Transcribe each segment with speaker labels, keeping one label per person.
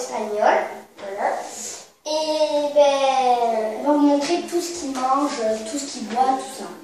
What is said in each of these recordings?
Speaker 1: espagnol. Voilà. Et ben,
Speaker 2: On va vous montrer tout ce qu'il mange, tout ce qu'il boit, tout ça.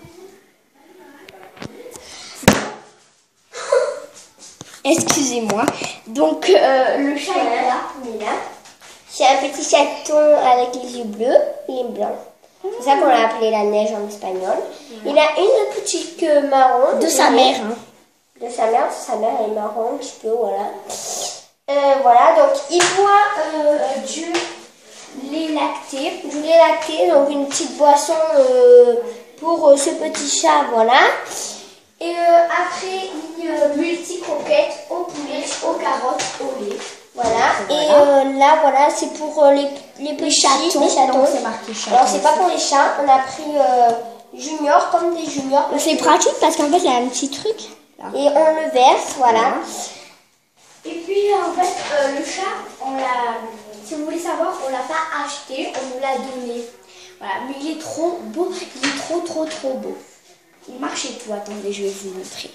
Speaker 2: Excusez-moi. Donc, le chat est là.
Speaker 1: Il est là. C'est un petit chaton avec les yeux bleus et blancs. C'est ça qu'on l'a appelé la neige en espagnol. Il a une petite queue marron.
Speaker 2: De sa mère. Hein.
Speaker 1: De sa mère est marron un petit peu, voilà. Voilà, donc il boit du lait lacté, donc une petite boisson pour ce petit chat, voilà. Et après, une multi-croquette au poulet, aux carottes, au lait. Voilà. Et là, voilà, c'est pour les petits
Speaker 2: chatons.
Speaker 1: Les chatons.
Speaker 2: C'est marqué chaton.
Speaker 1: Alors, c'est pas pour les chats. On a pris junior, comme des juniors.
Speaker 2: C'est pratique parce qu'en fait, il y a un petit truc. Là.
Speaker 1: Et on le verse, voilà.
Speaker 2: Et puis, en fait, le chat, si vous voulez savoir, on l'a pas acheté, on nous l'a donné. Voilà, mais il est trop beau, il est trop beau. Il marche et tout. Attendez, je vais vous montrer.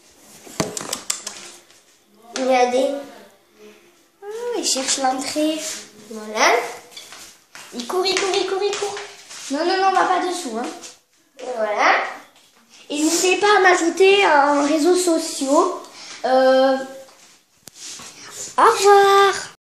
Speaker 1: Regardez.
Speaker 2: Ah, il cherche l'entrée.
Speaker 1: Voilà.
Speaker 2: Il court. Non, on va pas dessous. Hein.
Speaker 1: Et voilà.
Speaker 2: Et n'hésitez pas à m'ajouter en réseaux sociaux. Au revoir.